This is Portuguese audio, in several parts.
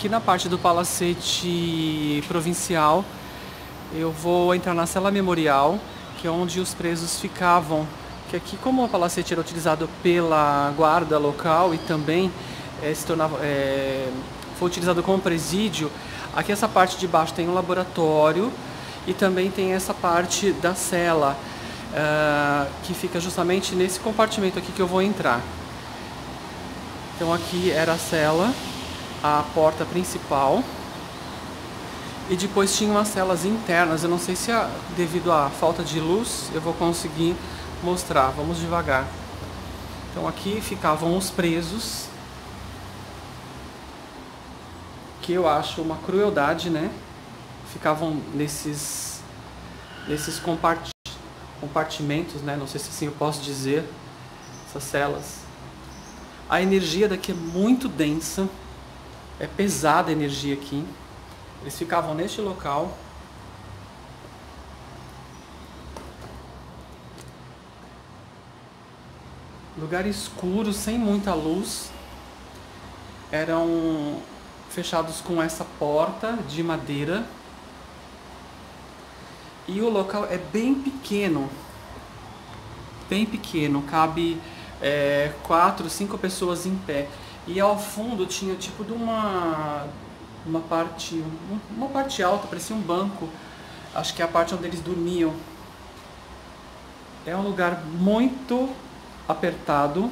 aqui na parte do Palacete Provincial. Eu vou entrar na cela memorial, que é onde os presos ficavam. Que aqui, como o palacete era utilizado pela guarda local e também foi utilizado como presídio, aqui essa parte de baixo tem um laboratório e também tem essa parte da cela, que fica justamente nesse compartimento aqui que eu vou entrar. Então aqui era a cela, a porta principal. E depois tinha umas celas internas, eu não sei se devido à falta de luz eu vou conseguir mostrar, vamos devagar. Então aqui ficavam os presos, que eu acho uma crueldade, né? Ficavam nesses compartimentos, né? Não sei se assim eu posso dizer, essas celas. A energia daqui é muito densa, é pesada a energia aqui. Eles ficavam neste local. Lugar escuro, sem muita luz. Eram fechados com essa porta de madeira. E o local é bem pequeno. Bem pequeno, cabe 4, 5 pessoas em pé. E ao fundo tinha tipo de uma parte alta, parecia um banco. Acho que é a parte onde eles dormiam. É um lugar muito apertado.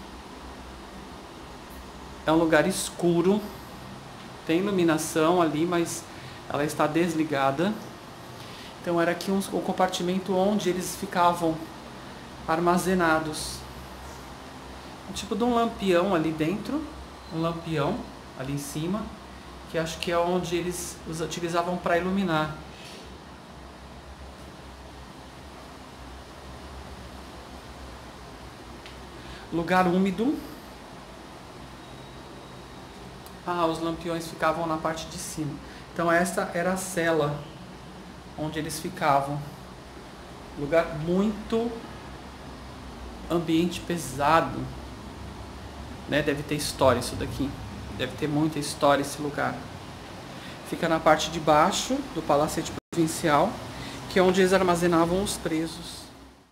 É um lugar escuro. Tem iluminação ali, mas ela está desligada. Então era aqui um compartimento onde eles ficavam armazenados. Um tipo de um lampião ali dentro. Um lampião ali em cima, que acho que é onde eles os utilizavam para iluminar. Lugar úmido. Os lampiões ficavam na parte de cima. Então essa era a cela onde eles ficavam. Lugar muito ambiente pesado, né? Deve ter história isso daqui. Deve ter muita história esse lugar. Fica na parte de baixo do Palacete Provincial, que é onde eles armazenavam os presos.